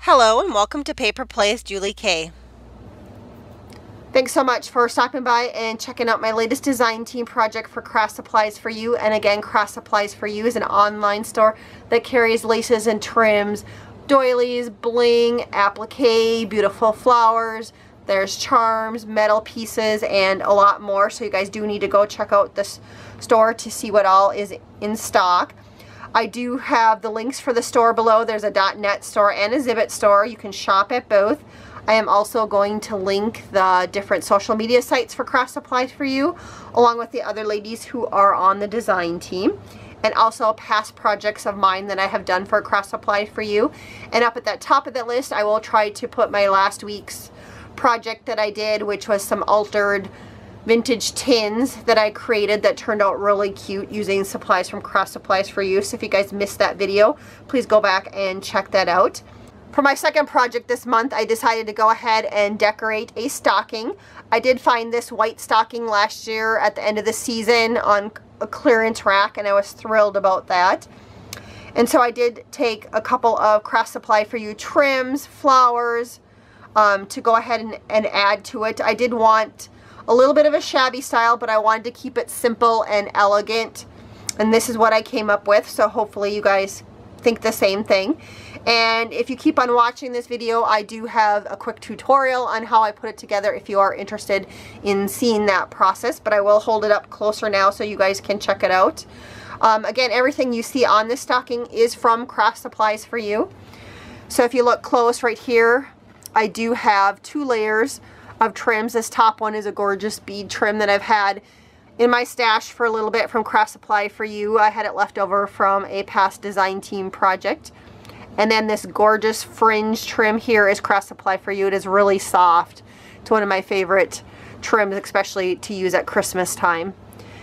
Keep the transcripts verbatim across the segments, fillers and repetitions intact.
Hello and welcome to Paper Plays Julie K. Thanks so much for stopping by and checking out my latest design team project for Craft Supplies for You. And again, Craft Supplies for You is an online store that carries laces and trims, doilies, bling, applique, beautiful flowers. There's charms, metal pieces, and a lot more. So you guys do need to go check out this store to see what all is in stock. I do have the links for the store below. There's a .net store and a Zibbet store. You can shop at both. I am also going to link the different social media sites for Craft Supplies for You, along with the other ladies who are on the design team, and also past projects of mine that I have done for Craft Supply for You. And up at the top of the list, I will try to put my last week's project that I did, which was some altered vintage tins that I created that turned out really cute using supplies from Craft Supplies for You. So if you guys missed that video, please go back and check that out. For my second project this month, I decided to go ahead and decorate a stocking. I did find this white stocking last year at the end of the season on a clearance rack, and I was thrilled about that. And so I did take a couple of Craft Supply for You trims, flowers, um, to go ahead and, and add to it. I did want a little bit of a shabby style, but I wanted to keep it simple and elegant. And this is what I came up with, so hopefully you guys think the same thing. And if you keep on watching this video, I do have a quick tutorial on how I put it together if you are interested in seeing that process, but I will hold it up closer now so you guys can check it out. Um, again, everything you see on this stocking is from Craft Supplies for You. So if you look close right here, I do have two layers of trims. This top one is a gorgeous bead trim that I've had in my stash for a little bit from Craft Supply for You. I had it left over from a past design team project. And then this gorgeous fringe trim here is Craft Supply for You. It is really soft. It's one of my favorite trims, especially to use at Christmas time.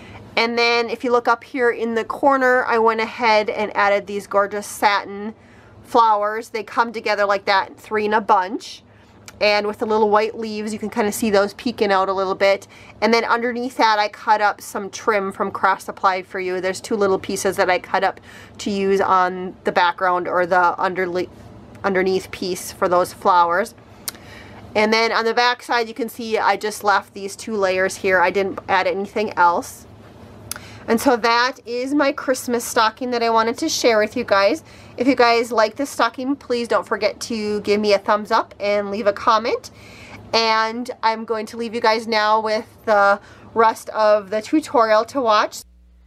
And then if you look up here in the corner, I went ahead and added these gorgeous satin flowers. They come together like that, three in a bunch. And with the little white leaves, you can kind of see those peeking out a little bit. And then underneath that, I cut up some trim from Craft Supply for You. There's two little pieces that I cut up to use on the background or the underle underneath piece for those flowers. And then on the back side, you can see I just left these two layers here. I didn't add anything else. And so that is my Christmas stocking that I wanted to share with you guys. If you guys like this stocking, please don't forget to give me a thumbs up and leave a comment. And I'm going to leave you guys now with the rest of the tutorial to watch.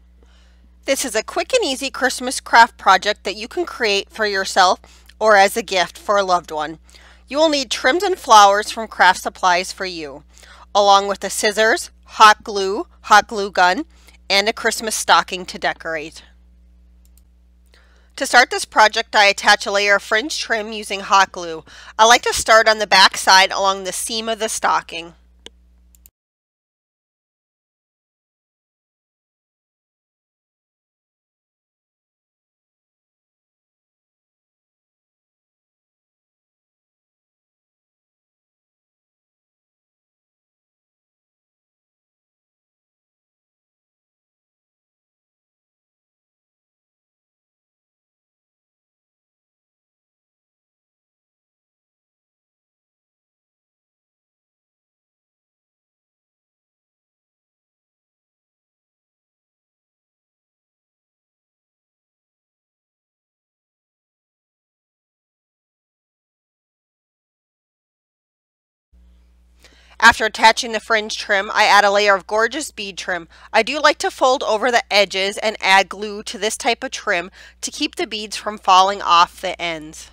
This is a quick and easy Christmas craft project that you can create for yourself or as a gift for a loved one. You will need trims and flowers from Craft Supplies for You, along with the scissors, hot glue, hot glue gun, and a Christmas stocking to decorate. To start this project, I attach a layer of fringe trim using hot glue. I like to start on the back side along the seam of the stocking. After attaching the fringe trim, I add a layer of gorgeous bead trim. I do like to fold over the edges and add glue to this type of trim to keep the beads from falling off the ends.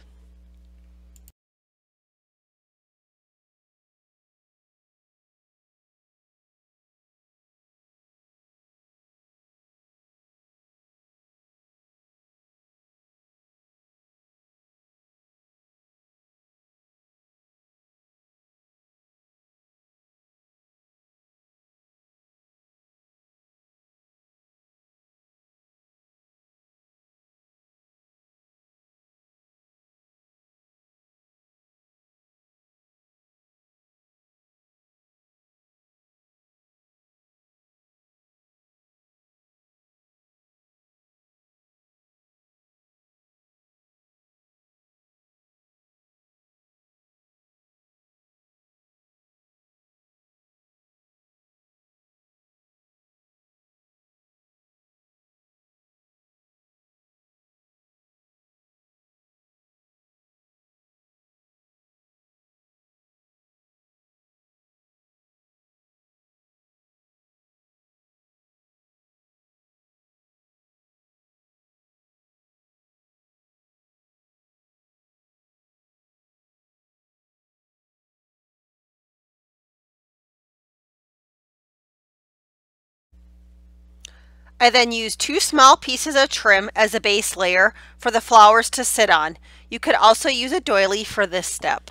I then used two small pieces of trim as a base layer for the flowers to sit on. You could also use a doily for this step.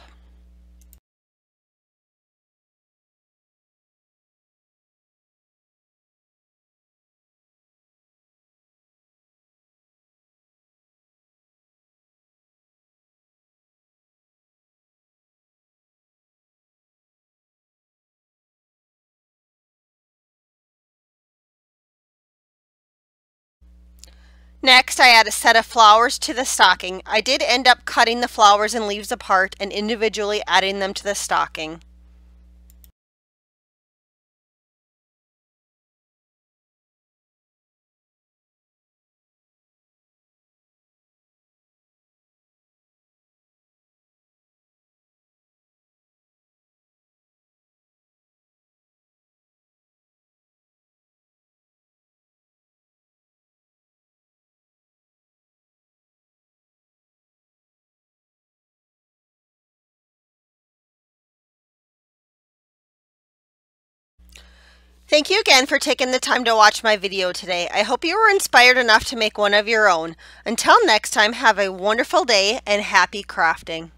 Next, I add a set of flowers to the stocking. I did end up cutting the flowers and leaves apart and individually adding them to the stocking. Thank you again for taking the time to watch my video today. I hope you were inspired enough to make one of your own. Until next time, have a wonderful day and happy crafting.